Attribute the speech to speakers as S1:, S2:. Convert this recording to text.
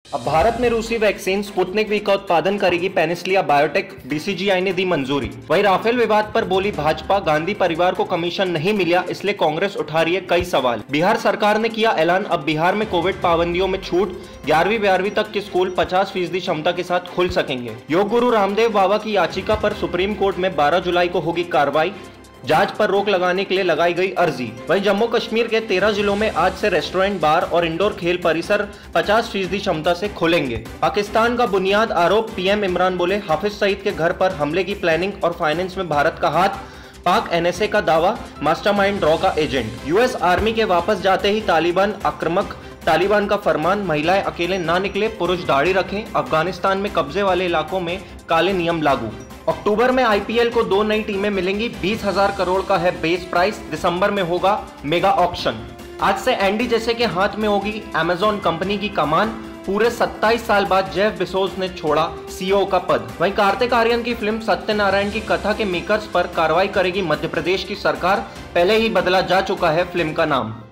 S1: अब भारत में रूसी वैक्सीन स्पुतनिक वी का उत्पादन करेगी पेनिसिलिया बायोटेक, बीसीजीआई ने दी मंजूरी। वहीं राफेल विवाद पर बोली भाजपा, गांधी परिवार को कमीशन नहीं मिला इसलिए कांग्रेस उठा रही है कई सवाल। बिहार सरकार ने किया ऐलान, अब बिहार में कोविड पाबंदियों में छूट, 11वीं-12वीं तक के स्कूल 50% क्षमता के साथ खुल सकेंगे। योग गुरु रामदेव बाबा की याचिका पर सुप्रीम कोर्ट में 12 जुलाई को होगी कार्रवाई, जांच पर रोक लगाने के लिए लगाई गई अर्जी। वहीं जम्मू कश्मीर के 13 जिलों में आज से रेस्टोरेंट, बार और इंडोर खेल परिसर 50% क्षमता से खुलेंगे। पाकिस्तान का बुनियाद आरोप, पीएम इमरान बोले हाफिज सईद के घर पर हमले की प्लानिंग और फाइनेंस में भारत का हाथ। पाक एनएसए का दावा, मास्टरमाइंड ड्रॉ का एजेंट। यूएस आर्मी के वापस जाते ही तालिबान आक्रामक, तालिबान का फरमान, महिलाएं अकेले ना निकले, पुरुष दाढ़ी रखें। अफगानिस्तान में कब्जे वाले इलाकों में काले नियम लागू। अक्टूबर में आईपीएल को 2 नई टीमें मिलेंगी, 20,000 करोड़ का है बेस प्राइस। दिसंबर में होगा मेगा ऑक्शन। आज से एंडी जैसे के हाथ में होगी अमेजॉन कंपनी की कमान। पूरे 27 साल बाद जेफ बेजोस ने छोड़ा सीईओ का पद। वहीं कार्तिक आर्यन की फिल्म सत्यनारायण की कथा के मेकर्स पर कार्रवाई करेगी मध्य प्रदेश की सरकार। पहले ही बदला जा चुका है फिल्म का नाम।